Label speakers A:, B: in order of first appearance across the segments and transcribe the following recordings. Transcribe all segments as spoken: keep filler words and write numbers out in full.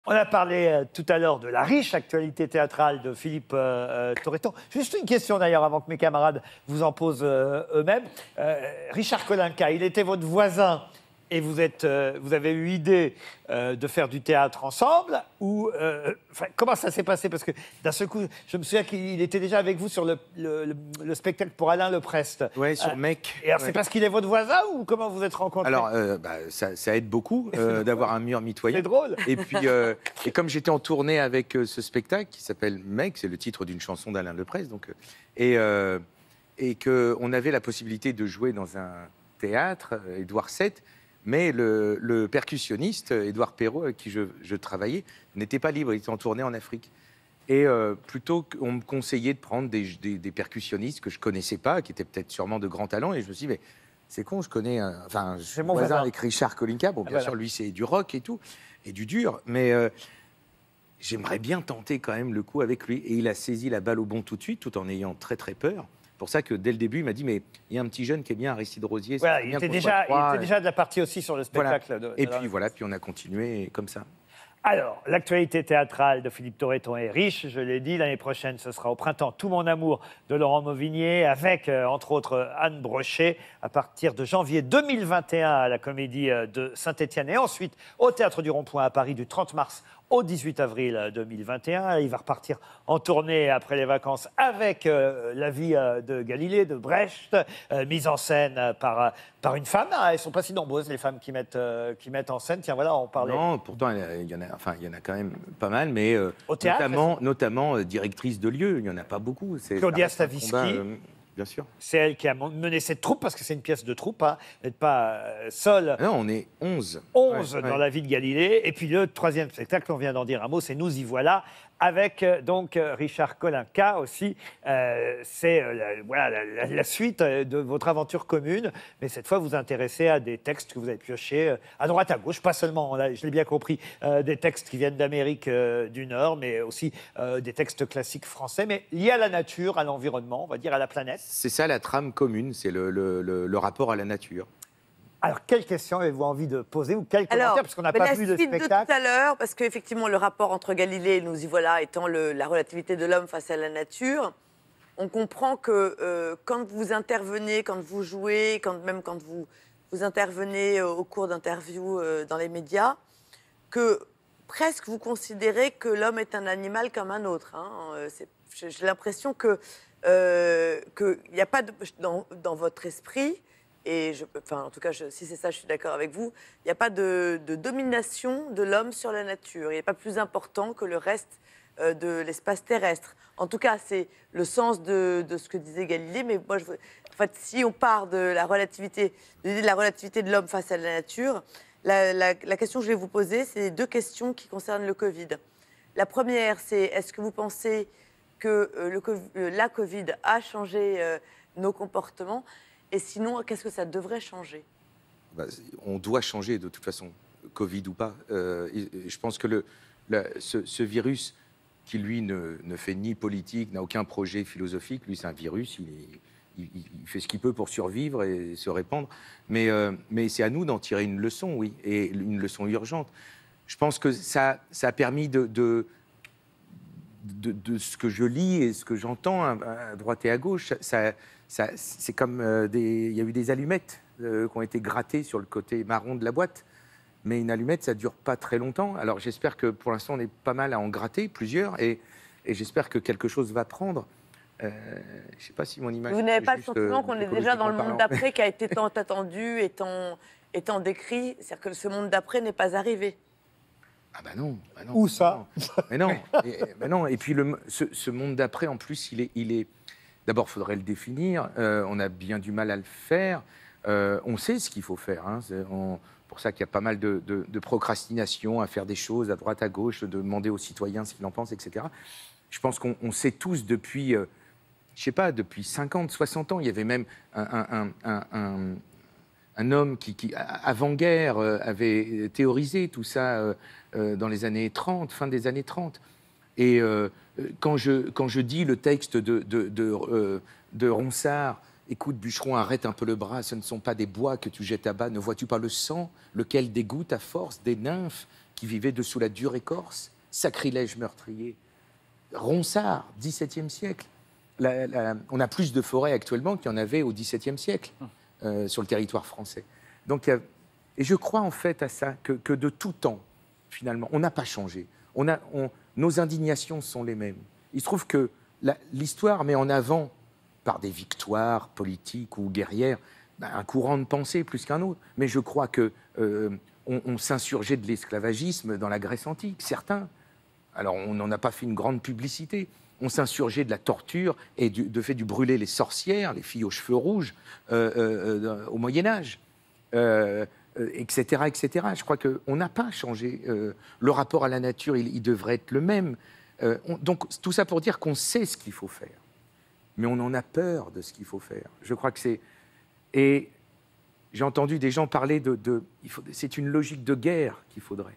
A: On a parlé euh, tout à l'heure de la riche actualité théâtrale de Philippe euh, euh, Torreton. Juste une question d'ailleurs, avant que mes camarades vous en posent euh, eux-mêmes. Euh, Richard Kolinka, il était votre voisin et vous, êtes, euh, vous avez eu idée euh, de faire du théâtre ensemble ou, euh, enfin, comment ça s'est passé? Parce que d'un seul coup, je me souviens qu'il était déjà avec vous sur le, le, le, le spectacle pour Alain Leprest.
B: Oui, sur
A: Euh,
B: Mec.
A: Et alors,
B: Ouais.
A: c'est parce qu'il est votre voisin ou comment vous êtes rencontrés?
B: Alors, euh, bah, ça, ça aide beaucoup euh, d'avoir un mur mitoyen.
A: C'est drôle.
B: Et puis, euh, et comme j'étais en tournée avec euh, ce spectacle qui s'appelle Mec, c'est le titre d'une chanson d'Alain Leprest, donc, euh, et, euh, et qu'on avait la possibilité de jouer dans un théâtre, euh, Édouard sept, mais le, le percussionniste, Édouard Perrault, avec qui je, je travaillais, n'était pas libre, il était en tournée en Afrique. Et euh, plutôt qu'on me conseillait de prendre des, des, des percussionnistes que je ne connaissais pas, qui étaient peut-être sûrement de grands talents, et je me suis dit, mais c'est con, je connais, un, enfin, je suis
A: mon
B: voisin
A: voisin.
B: avec Richard Kolinka, bon, bien
A: Voilà.
B: sûr, lui, c'est du rock et tout, et du dur, mais euh, j'aimerais bien tenter quand même le coup avec lui. Et il a saisi la balle au bon tout de suite, tout en ayant très, très peur. C'est pour ça que dès le début, il m'a dit, mais il y a un petit jeune qui est bien, Aristide Rosier.
A: Voilà,
B: c'est
A: il
B: bien
A: était,
B: qu'on
A: déjà,
B: soit trois.
A: il était déjà de la partie aussi sur le
B: Voilà.
A: spectacle. De,
B: Et
A: de
B: puis
A: la-
B: voilà, puis on a continué comme ça.
A: Alors, l'actualité théâtrale de Philippe Torreton est riche, je l'ai dit. L'année prochaine, ce sera au printemps Tout mon amour de Laurent Mauvignier, avec, euh, entre autres, Anne Brochet, à partir de janvier deux mille vingt et un à la Comédie euh, de Saint-Étienne. Et ensuite, au Théâtre du Rond-Point à Paris, du trente mars au dix-huit avril deux mille vingt et un. Il va repartir en tournée après les vacances avec euh, La vie euh, de Galilée, de Brecht, euh, mise en scène euh, par, euh, par une femme. Ah, elles ne sont pas si nombreuses, les femmes qui mettent, euh, qui mettent en scène. Tiens, voilà, on parlait...
B: Non, pourtant, il y en a, enfin, il y en a quand même pas mal, mais euh,
A: Au théâtre,
B: notamment, notamment euh, directrice de lieu, il n'y en a pas beaucoup. C'est-
A: Claudia
B: ça reste un
A: Stavisky.
B: combat, euh, bien sûr.
A: C'est elle qui a mené cette troupe, parce que c'est une pièce de troupe. Hein. Vous n'êtes pas euh, seul.
B: Ah non, on est onze.
A: onze
B: Ouais,
A: dans
B: ouais.
A: La vie de Galilée. Et puis le troisième spectacle, on vient d'en dire un mot, c'est Nous y voilà, avec euh, donc euh, Richard Kolinka aussi. Euh, c'est euh, la, voilà, la, la- la suite euh, de votre aventure commune. Mais cette fois, vous vous intéressez à des textes que vous avez piochés euh, à droite, à gauche, pas seulement, là, je l'ai bien compris, euh, des textes qui viennent d'Amérique euh, du Nord, mais aussi euh, des textes classiques français, mais liés à la nature, à l'environnement, on va dire à la planète.
B: C'est ça la trame commune, c'est le, le- le- le rapport à la nature.
A: Alors, quelle question avez-vous envie de poser ou quel commentaire,
C: Alors,
A: parce qu'on n'a
C: mais
A: pas
C: la
A: vu de
C: suite de
A: spectacle.
C: tout à l'heure, parce qu'effectivement, le rapport entre Galilée et Nous y voilà étant le- la relativité de l'homme face à la nature, on comprend que euh, quand vous intervenez, quand vous jouez, quand, même quand vous, vous intervenez euh, au cours d'interviews euh, dans les médias, que presque vous considérez que l'homme est un animal comme un autre. Hein. Euh, c'est- J'ai j'ai l'impression que euh, qu'il n'y a pas de, dans, dans votre esprit, et je, enfin, en tout cas, je, si c'est ça, je suis d'accord avec vous, il n'y a pas de, de domination de l'homme sur la nature. Il n'est pas plus important que le reste euh, de l'espace terrestre. En tout cas, c'est le sens de, de ce que disait Galilée. Mais moi, je, veux- en fait, si on part de la relativité, de l'idée de la relativité de l'homme face à la nature, la, la- la question que je vais vous poser, c'est deux questions qui concernent le Covid. La première, c'est est-ce que vous pensez que euh, le, Covid- euh, la Covid a changé euh, nos comportements? Et sinon, qu'est-ce que ça devrait changer?
B: Bah, on doit changer de toute façon, Covid ou pas. Euh, et- et je pense que le, la- ce, ce virus, qui lui ne, ne fait ni politique, n'a aucun projet philosophique, lui c'est un virus, il, est- il- il- il fait ce qu'il peut pour survivre et se répandre. Mais, euh, mais c'est à nous d'en tirer une leçon, oui, et une leçon urgente. Je pense que ça, ça a permis de, de, de, de ce que je lis et ce que j'entends à, à droite et à gauche, ça, ça, c'est comme euh, des, il y a eu des allumettes euh, qui ont été grattées sur le côté marron de la boîte. Mais une allumette, ça ne dure pas très longtemps. Alors j'espère que pour l'instant, on est pas mal à en gratter, plusieurs, et, et j'espère que quelque chose va prendre. Euh, je ne sais pas si mon image...
C: Vous n'avez
B: est
C: pas le
B: juste,
C: sentiment
B: euh,
C: qu'on est déjà dans le monde
B: écologiquement
C: d'après qui a été tant attendu et tant, et tant décrit? C'est-à-dire que ce monde d'après n'est pas arrivé.
B: Ah bah non, bah non.
A: Où ça?
B: Mais non, et, mais non. Et puis le, ce, ce monde d'après, en plus, il est... Il est... D'abord, il faudrait le définir. Euh, on a bien du mal à le faire. Euh, on sait ce qu'il faut faire. Hein. C'est on- pour ça qu'il y a pas mal de, de- de procrastination à faire des choses à droite, à gauche, de demander aux citoyens ce qu'ils en pensent, et cetera. Je pense qu'on on sait tous depuis, euh, je sais pas, depuis cinquante, soixante ans, il y avait même un, un- un- un- un- un homme qui, qui, avant-guerre, euh, avait théorisé tout ça euh, euh, dans les années trente, fin des années trente. Et euh, quand, je, quand je dis le texte de, de, de, euh, de Ronsard écoute, bûcheron, arrête un peu le bras, ce ne sont pas des bois que tu jettes à bas, ne vois-tu pas le sang, lequel dégoûte à force des nymphes qui vivaient dessous la dure écorce? Sacrilège meurtrier. Ronsard, dix-septième siècle. La, la, on a plus de forêts actuellement qu'il y en avait au dix-septième siècle euh, sur le territoire français. Donc, euh, et je crois en fait à ça, que, que de tout temps, finalement, on n'a pas changé. On a, on, nos indignations sont les mêmes. Il se trouve que l'histoire met en avant, par des victoires politiques ou guerrières, ben, un courant de pensée plus qu'un autre. Mais je crois que euh, on, on s'insurgeait de l'esclavagisme dans la Grèce antique, certains. Alors, on n'en a pas fait une grande publicité. On s'insurgeait de la torture et du, de fait du brûler les sorcières, les filles aux cheveux rouges, euh, euh, au Moyen-Âge, euh, euh, et cetera, et cetera. Je crois qu'on n'a pas changé. Euh, le rapport à la nature, il, il devrait être le même. Euh, on, donc, tout ça pour dire qu'on sait ce qu'il faut faire. Mais on en a peur de ce qu'il faut faire. Je crois que c'est... Et j'ai entendu des gens parler de... de il faut, c'est une logique de guerre qu'il faudrait.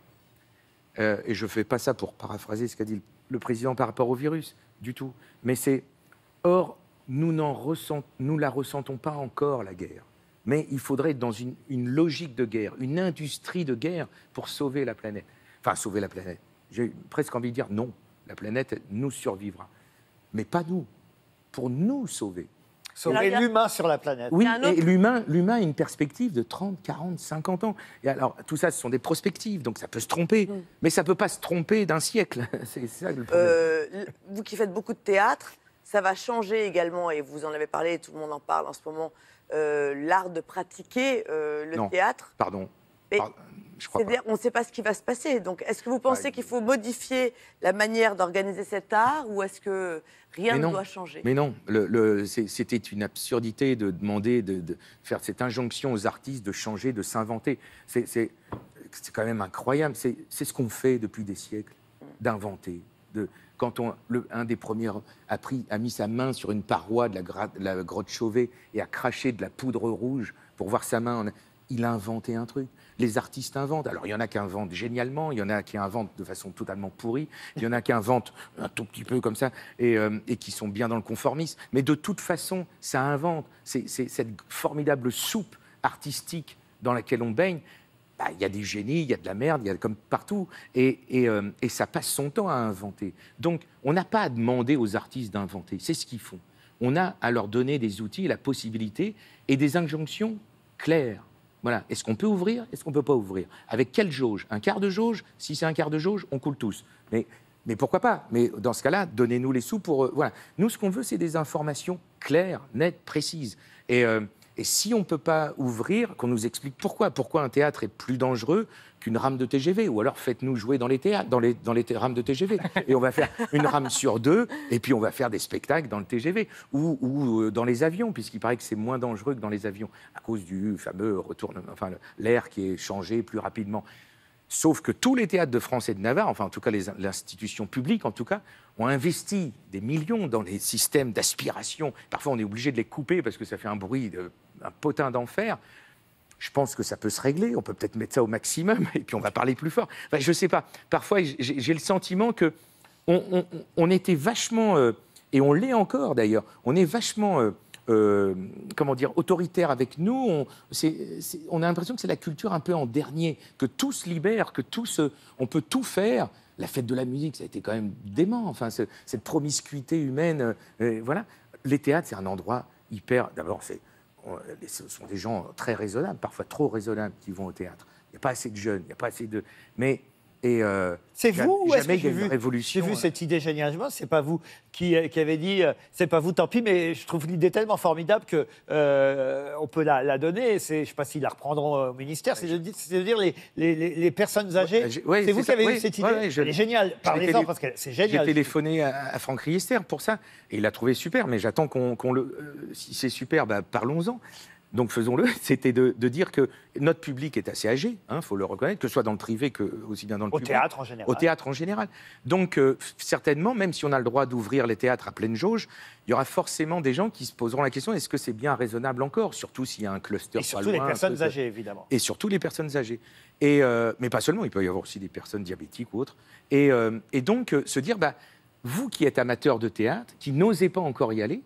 B: Euh, et je ne fais pas ça pour paraphraser ce qu'a dit le, le président par rapport au virus, du tout. Mais c'est... Or, nous ne ressent, nous la ressentons pas encore, la guerre. Mais il faudrait être dans une, une logique de guerre, une industrie de guerre pour sauver la planète. Enfin, sauver la planète. J'ai presque envie de dire non. La planète nous survivra. Mais pas nous. Pour nous sauver.
A: Sauver l'humain sur la planète.
B: Oui, et l'humain, l'humain a une perspective de trente, quarante, cinquante ans. Et alors, tout ça, ce sont des prospectives, donc ça peut se tromper. Mm. Mais ça ne peut pas se tromper d'un siècle. C'est ça le problème.
C: Euh, vous qui faites beaucoup de théâtre, ça va changer également, et vous en avez parlé, tout le monde en parle en ce moment, euh, l'art de pratiquer euh, le
B: non,
C: théâtre.
B: Pardon.
C: Et
B: pardon.
C: C'est-à-dire, on ne sait pas ce qui va se passer. Donc, est-ce que vous pensez ah, qu'il faut modifier la manière d'organiser cet art, ou est-ce que rien ne doit changer?
B: Mais non, le, le, c'était une absurdité de demander, de, de faire cette injonction aux artistes de changer, de s'inventer. C'est quand même incroyable. C'est ce qu'on fait depuis des siècles, d'inventer. De, quand on, le, un des premiers a, pris, a mis sa main sur une paroi de la, gra, de la grotte Chauvet et a craché de la poudre rouge pour voir sa main, il a inventé un truc. Les artistes inventent. Alors, il y en a qui inventent génialement, il y en a qui inventent de façon totalement pourrie, il y en a qui inventent un tout petit peu comme ça et, euh, et qui sont bien dans le conformisme. Mais de toute façon, ça invente. C'est cette formidable soupe artistique dans laquelle on baigne. Bah, il y a des génies, il y a de la merde, il y a comme partout. Et, et, euh, et ça passe son temps à inventer. Donc, on n'a pas à demander aux artistes d'inventer. C'est ce qu'ils font. On a à leur donner des outils, la possibilité et des injonctions claires. Voilà. Est-ce qu'on peut ouvrir? Est-ce qu'on ne peut pas ouvrir? Avec quelle jauge? Un quart de jauge? Si c'est un quart de jauge, on coule tous. Mais, mais pourquoi pas? Mais dans ce cas-là, donnez-nous les sous pour... Euh, voilà. Nous, ce qu'on veut, c'est des informations claires, nettes, précises. Et, euh, et si on ne peut pas ouvrir, qu'on nous explique pourquoi. Pourquoi un théâtre est plus dangereux qu'une rame de T G V? Ou alors faites-nous jouer dans les théâtres, dans les, dans les rames de T G V. Et on va faire une rame sur deux, et puis on va faire des spectacles dans le T G V. Ou, ou dans les avions, puisqu'il paraît que c'est moins dangereux que dans les avions, à cause du fameux retournement, enfin l'air qui est changé plus rapidement. Sauf que tous les théâtres de France et de Navarre, enfin en tout cas les institutions publiques en tout cas, ont investi des millions dans les systèmes d'aspiration. Parfois on est obligé de les couper parce que ça fait un bruit, de, un potin d'enfer. Je pense que ça peut se régler, on peut peut-être mettre ça au maximum et puis on va parler plus fort. Enfin, je ne sais pas, parfois j'ai le sentiment qu'on on, on était vachement, euh, et on l'est encore d'ailleurs, on est vachement... Euh, Euh, comment dire, autoritaire avec nous. On, c'est, c'est, on a l'impression que c'est la culture un peu en dernier, que tout se libère, que tout se, on peut tout faire. La fête de la musique, ça a été quand même dément. Enfin, ce, cette promiscuité humaine, euh, voilà. Les théâtres, c'est un endroit hyper. D'abord, c'est, on, ce sont des gens très raisonnables, parfois trop raisonnables, qui vont au théâtre. Il n'y a pas assez de jeunes, il n'y a pas assez de. Mais Et euh,
A: c'est vous ou est-ce que j'ai vu,
B: j'ai
A: vu cette idée génialement? C'est pas vous qui, qui avez dit, euh, c'est pas vous, tant pis, mais je trouve l'idée tellement formidable que euh, on peut la, la donner. C'est, je sais pas s'ils la reprendront au ministère. C'est de, de dire les, les, les personnes âgées. Ouais, ouais, c'est vous qui avez oui, eu cette idée. Ouais, je, Elle est géniale. Parlez-en parce que c'est génial.
B: J'ai téléphoné à, à Franck Riester pour ça et il l'a trouvé super. Mais j'attends qu'on qu'on le. Euh, si c'est super, bah, parlons-en. Donc faisons-le, c'était de, de dire que notre public est assez âgé, il hein, faut le reconnaître, que ce soit dans le privé que aussi bien dans le
A: au
B: public.
A: Au théâtre en général.
B: Au théâtre en général. Donc euh, certainement, même si on a le droit d'ouvrir les théâtres à pleine jauge, il y aura forcément des gens qui se poseront la question, est-ce que c'est bien raisonnable encore? Surtout s'il y a un cluster.
A: Et surtout loin, les personnes âgées, évidemment.
B: Et surtout les personnes âgées. Et, euh, mais pas seulement, il peut y avoir aussi des personnes diabétiques ou autres. Et, euh, et donc euh, se dire, bah, vous qui êtes amateurs de théâtre, qui n'osez pas encore y aller,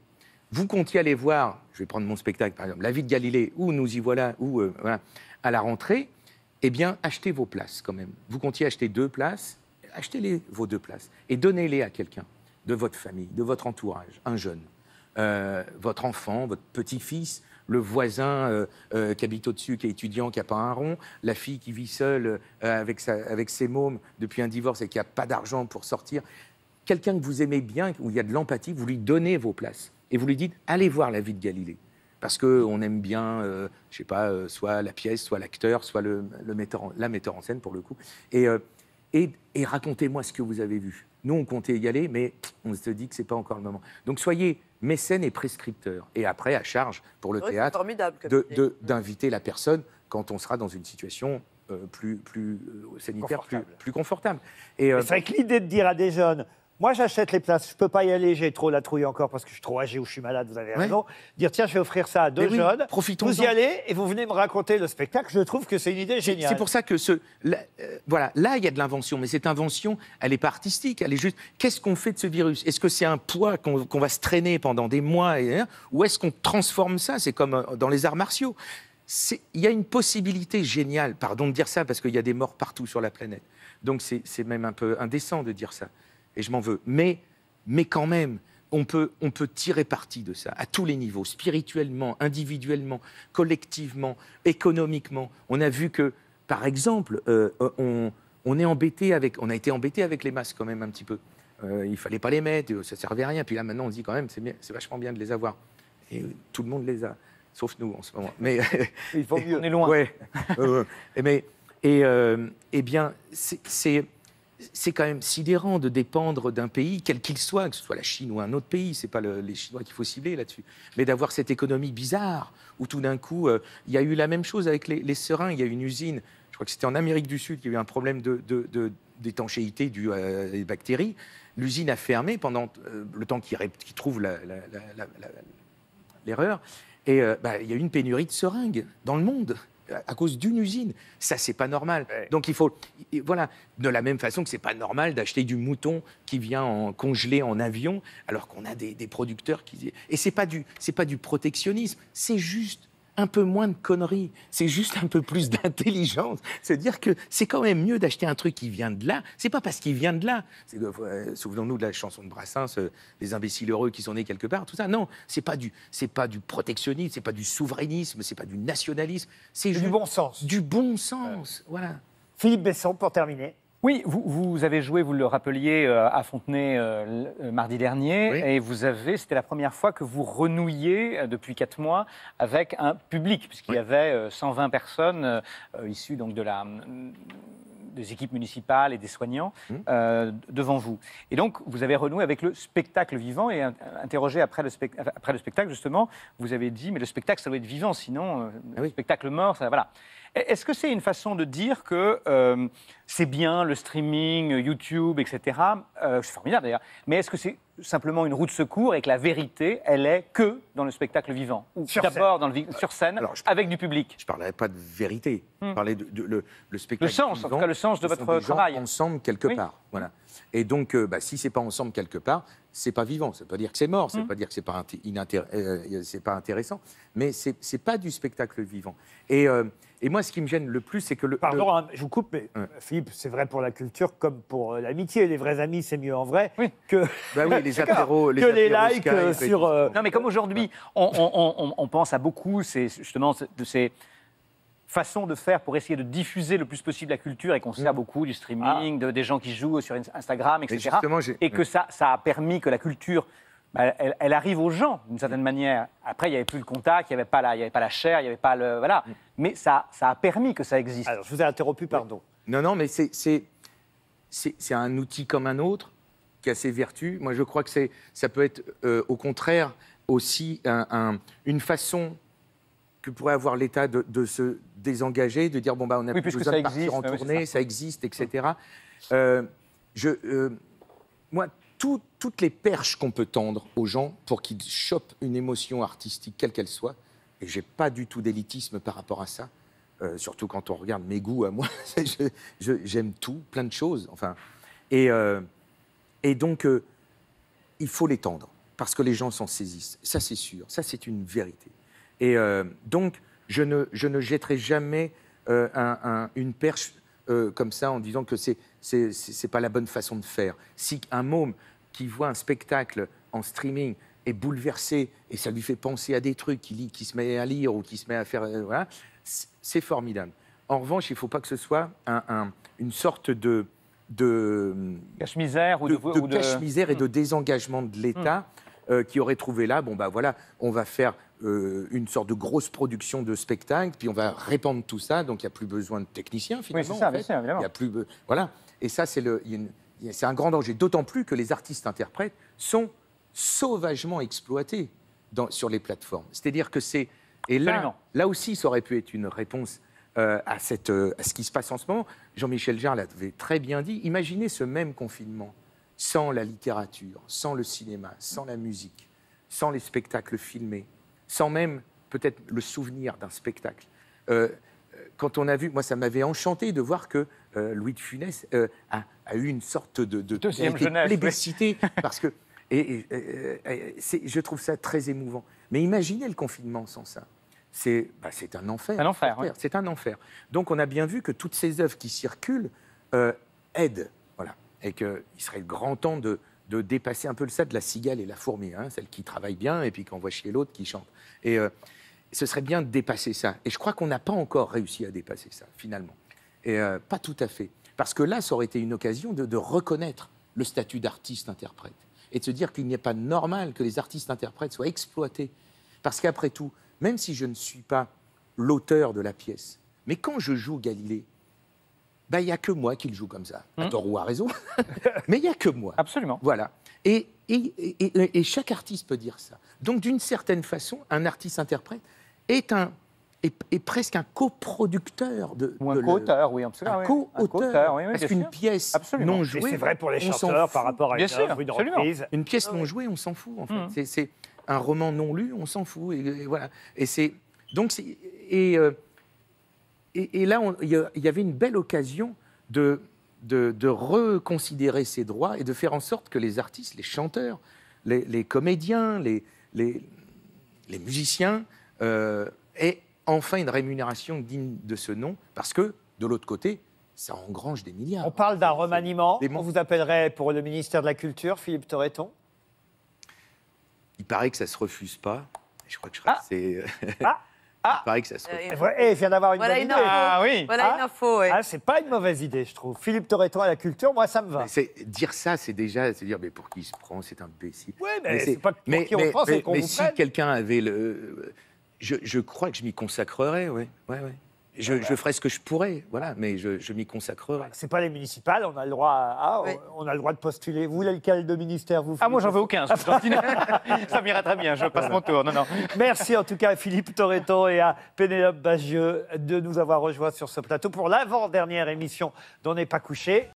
B: vous comptiez aller voir, je vais prendre mon spectacle par exemple, La vie de Galilée, ou Nous y voilà, ou euh, voilà, à la rentrée, eh bien, achetez vos places quand même. Vous comptiez acheter deux places, achetez-les, vos deux places, et donnez-les à quelqu'un de votre famille, de votre entourage, un jeune, euh, votre enfant, votre petit-fils, le voisin euh, euh, qui habite au-dessus, qui est étudiant, qui n'a pas un rond, la fille qui vit seule euh, avec, sa, avec ses mômes depuis un divorce et qui n'a pas d'argent pour sortir. Quelqu'un que vous aimez bien, où il y a de l'empathie, vous lui donnez vos places. Et vous lui dites, allez voir La vie de Galilée. Parce qu'on aime bien, euh, je ne sais pas, euh, soit la pièce, soit l'acteur, soit le, le metteur en, la metteur en scène, pour le coup. Et, euh, et, et racontez-moi ce que vous avez vu. Nous, on comptait y aller, mais on se dit que ce n'est pas encore le moment. Donc, soyez mécène et prescripteur. Et après, à charge, pour le
C: Oui, c'est
B: théâtre,
C: formidable comme
B: de-
C: idée.
B: de- d'inviter la personne quand on sera dans une situation euh, plus, plus euh, sanitaire, plus,
A: Confortable.
B: plus confortable. Et, euh,
A: C'est vrai que l'idée de dire à des jeunes, moi j'achète les places, je peux pas y aller, j'ai trop la trouille encore parce que je suis trop âgé ou je suis malade, vous avez
B: Ouais.
A: raison. Dire tiens, je vais offrir ça à deux
B: Mais oui,
A: jeunes,
B: profitons-en.
A: vous y allez et vous venez me raconter le spectacle. Je trouve que c'est une idée géniale.
B: C'est pour ça que ce, là, euh, voilà, là, il y a de l'invention, mais cette invention, elle n'est pas artistique, elle est juste, qu'est-ce qu'on fait de ce virus? Est-ce que c'est un poids qu'on qu'on va se traîner pendant des mois, et, hein, ou est-ce qu'on transforme ça? C'est comme euh, dans les arts martiaux. C'est- Il y a une possibilité géniale, pardon de dire ça, parce qu'il y a des morts partout sur la planète. Donc c'est c'est même un peu indécent de dire ça, et je m'en veux. Mais, mais quand même, on peut, on peut tirer parti de ça, à tous les niveaux, spirituellement, individuellement, collectivement, économiquement. On a vu que, par exemple, euh, on, on est embêté avec, on a été embêté avec les masques quand même un petit peu. Euh, il fallait pas les mettre, ça servait à rien. Puis là, maintenant, on se dit quand même, c'est bien- c'est vachement bien de les avoir. Et euh, tout le monde les a, sauf nous en ce moment. Mais
A: Il faut mieux.
D: On est loin.
B: ouais. Euh, et mais et euh, eh bien, c'est- c'est c'est quand même sidérant de dépendre d'un pays, quel qu'il soit, que ce soit la Chine ou un autre pays. C'est pas le- les Chinois qu'il faut cibler là-dessus, mais d'avoir cette économie bizarre où tout d'un coup, euh, il y a eu la même chose avec les, les seringues. Il y a une usine, je crois que c'était en Amérique du Sud, qui a eu un problème de, de- de- d'étanchéité dû à des bactéries. L'usine a fermé pendant euh, le temps qu'ils ré- qu'ils trouvent la- la- la- la- la- l'erreur. Et euh, bah, il y a eu une pénurie de seringues dans le monde à- à cause d'une usine. Ça, c'est pas normal.
A: Ouais.
B: Donc il faut, et voilà, de la même façon que c'est pas normal d'acheter du mouton qui vient en congelé en avion, alors qu'on a des, des producteurs qui. Et c'est pas du, c'est pas du protectionnisme. C'est juste un peu moins de conneries. C'est juste un peu plus d'intelligence. C'est-à-dire que c'est quand même mieux d'acheter un truc qui vient de là. C'est pas parce qu'il vient de là. C'est, euh, souvenons-nous de la chanson de Brassens, euh, les imbéciles heureux qui sont nés quelque part. Tout ça, non, c'est pas du, c'est pas du protectionnisme, c'est pas du souverainisme, c'est pas du nationalisme. C'est
A: C'est
B: juste
A: du bon sens.
B: du bon sens. Voilà.
A: Philippe Besson, pour terminer.
D: Oui, vous, vous avez joué, vous le rappeliez, euh, à Fontenay euh, le- euh, mardi dernier,
B: Oui.
D: et vous avez, c'était la première fois que vous renouiez euh, depuis quatre mois avec un public, puisqu'il y
B: Oui.
D: avait euh, cent vingt personnes euh, euh, issues donc de la des équipes municipales et des soignants
B: Mmh.
D: euh, devant vous. Et donc, vous avez renoué avec le spectacle vivant et in- interrogé après le, spec- après le spectacle, justement, vous avez dit, mais le spectacle, ça doit être vivant, sinon, euh,
B: Ah
D: le
B: oui.
D: spectacle mort, ça, voilà. Est-ce que c'est une façon de dire que euh, c'est bien le streaming, YouTube, et cetera euh, C'est formidable d'ailleurs. Mais est-ce que c'est simplement une roue de secours et que la vérité, elle est que dans le spectacle vivant Ou
A: Sur
D: d'abord dans le vi- sur scène,
B: Alors, je-
D: avec du public
B: Je parlerai pas de vérité. Je parlais de, de- le, le spectacle.
D: Le sens, en tout
B: vivant,
D: cas, le sens de
B: ce sont
D: votre
B: des gens
D: travail.
B: ensemble quelque
D: Oui.
B: part. Voilà. Et donc, euh, bah, si c'est pas ensemble quelque part, c'est pas vivant. Ça veut pas dire que c'est mort. Ça veut pas dire que c'est pas inté- inintér- euh, c'est pas intéressant. Mais c'est c'est pas du spectacle vivant. Et, euh, et moi, ce qui me gêne le plus, c'est que le.
A: Pardon,
B: le-
A: hein, je vous coupe, mais
B: Ouais.
A: Philippe, c'est vrai pour la culture comme pour euh, l'amitié. Les vrais amis, c'est mieux en vrai
D: Oui.
A: que,
B: Bah oui, les
A: D'accord.
B: apéros, les
A: que les
B: apéros
A: likes
B: Skype
A: euh,
B: et
A: sur.
B: tout.
A: euh,
D: Non, mais comme aujourd'hui, on, on- on- on pense à beaucoup c'est justement de ces façons de faire pour essayer de diffuser le plus possible la culture et qu'on se sert beaucoup du streaming, de- des gens qui jouent sur Instagram, et
B: Mais
D: cetera.
B: justement, j'ai-
D: Et que ça, ça a permis que la culture, bah, elle, elle arrive aux gens d'une certaine manière. Après, il n'y avait plus le contact, il n'y avait pas la, il y avait pas la chair, il n'y avait pas le... Voilà. Mais ça, ça a permis que ça existe.
A: Alors, je vous ai interrompu, pardon.
B: Non, non, mais c'est- c'est c'est- c'est un outil comme un autre qui a ses vertus. Moi, je crois que c'est ça peut être, euh, au contraire, aussi un- un- une façon que pourrait avoir l'État de, de se désengager, de dire bon bah on a
D: Oui,
B: plus
D: puisque
B: besoin
D: ça
B: de partir
D: existe,
B: en
D: ouais, ouais,
B: tournée,
D: c'est
B: ça.
D: ça.
B: existe, et cetera. Euh, je, euh, moi, tout- toutes les perches qu'on peut tendre aux gens pour qu'ils chopent une émotion artistique, quelle qu'elle soit, et j'ai pas du tout d'élitisme par rapport à ça. Euh, surtout quand on regarde mes goûts à moi, je- je- j'aime tout, plein de choses, enfin. Et, euh, et donc, euh, il faut les tendre. parce que les gens s'en saisissent. Ça, c'est sûr. Ça, c'est une vérité. Et euh, donc, je ne, je ne jetterai jamais euh, un, un, une perche euh, comme ça en disant que c'est c'est c'est pas la bonne façon de faire. Si un môme qui voit un spectacle en streaming est bouleversé et ça lui fait penser à des trucs, qui, lit, qui se met à lire ou qui se met à faire... Euh, voilà, c'est formidable. En revanche, il ne faut pas que ce soit un, un, une sorte de... de
D: cache-misère ou de,
B: de, de,
D: de...
B: cache-misère et de désengagement de l'État mmh. euh, qui aurait trouvé là, bon ben voilà, on va faire euh, une sorte de grosse production de spectacle, puis on va répandre tout ça, donc il n'y a plus besoin de techniciens finalement.
D: Oui, c'est ça,
B: en fait.
D: bien sûr, évidemment.
B: Il y a plus, voilà, et ça c'est le, c'est un grand danger. D'autant plus que les artistes-interprètes sont sauvagement exploités dans, sur les plateformes. C'est-à-dire que c'est et là,
D: Absolument.
B: là aussi, ça aurait pu être une réponse. Euh, à, cette, euh, à ce qui se passe en ce moment. Jean-Michel Jarre l'avait très bien dit. Imaginez ce même confinement sans la littérature, sans le cinéma, sans la musique, sans les spectacles filmés, sans même peut-être le souvenir d'un spectacle. Euh, quand on a vu, moi ça m'avait enchanté de voir que euh, Louis de Funès euh, a, a eu une sorte de... de
D: Deuxième
B: a été
D: jeunesse,
B: plébiscité oui. parce que... Et, et, et, et je trouve ça très émouvant. Mais imaginez le confinement sans ça. C'est bah, un enfer.
D: Un enfer, oui.
B: C'est un enfer. Donc on a bien vu que toutes ces œuvres qui circulent euh, aident. Voilà. Et qu'il serait grand temps de, de dépasser un peu le ça de la cigale et la fourmi, hein, celle qui travaille bien et puis qu'on voit chez l'autre qui chante. Et euh, ce serait bien de dépasser ça. Et je crois qu'on n'a pas encore réussi à dépasser ça, finalement. Et euh, pas tout à fait. Parce que là, ça aurait été une occasion de, de reconnaître le statut d'artiste-interprète. Et de se dire qu'il n'est pas normal que les artistes-interprètes soient exploités. Parce qu'après tout, même si je ne suis pas l'auteur de la pièce, mais quand je joue Galilée, bah, il n'y a que moi qui le joue comme ça. À
D: Mmh.
B: tort ou à raison, mais il n'y a que moi.
D: Absolument.
B: Voilà. Et, et, et, et, et chaque artiste peut dire ça. Donc, d'une certaine façon, un artiste-interprète est, un, est, est presque un coproducteur de...
D: Ou un
B: de
D: co-auteur, oui, absolument.
B: Un
D: oui.
B: co-auteur.
D: Oui, oui,
B: parce
D: bien
B: qu'une
D: sûr.
B: pièce
D: Absolument.
B: non
A: Et
B: jouée...
A: c'est vrai pour les
B: on s'en
A: chanteurs
B: fout.
A: par rapport à
D: Bien
A: une
D: sûr,
A: œuvre, une
D: absolument.
A: reprise.
B: Une pièce
C: Ah oui.
B: non jouée, on s'en fout, en fait.
D: Mmh.
B: C'est- C'est un roman non lu, on s'en fout. Et, et voilà. Et c'est... Donc, c'est... Et, euh, et, et là, on- il y, a- il y avait une belle occasion de, de, de reconsidérer ces droits et de faire en sorte que les artistes, les chanteurs, les, les comédiens, les, les, les musiciens euh, aient enfin une rémunération digne de ce nom, parce que, de l'autre côté, ça engrange des milliards.
A: On parle d'un remaniement.
B: Des
A: On
B: mots.
A: vous appellerait pour le ministère de la Culture, Philippe Torreton.
B: Il paraît que ça ne se refuse pas. Je crois que je serais
D: Ah.
B: assez...
A: Ah.
B: Il paraît que ça se
C: Euh,
B: refuse.
C: il-
A: Et il vient d'avoir une
C: Voilà
A: bonne
C: une
A: idée.
C: info.
D: Ah oui.
C: Voilà
A: Ah.
C: une info, ouais.
A: Ah, c'est pas une mauvaise idée, je trouve. Philippe Torreton à la culture, moi, ça me va.
B: C'est- Dire ça, c'est déjà se dire, mais pour qui il se prend, c'est imbécile.
A: Oui, mais c'est pas pour
B: mais,
A: qui on
B: mais-
A: prend, c'est
B: mais-
A: qu'on
B: mais
A: vous
B: si
A: prenne.
B: quelqu'un avait le... Je, je crois que je m'y consacrerais, oui. Ouais, ouais. Je,
A: Ah bah.
B: je ferais ce que je pourrais, voilà, mais je, je m'y consacrerais.
A: C'est pas les municipales, on a le droit à,
C: Oui.
A: on a le droit de postuler. Vous voulez lequel de ministère vous
D: Ah, moi, j'en
A: Philippe
D: veux aucun. je suis gentil. Ça m'ira très bien. Je passe mon tour. Non, non.
A: Merci en tout cas à Philippe Torreton et à Pénélope Bagieux de nous avoir rejoints sur ce plateau pour l'avant-dernière émission d'On n'est pas couché.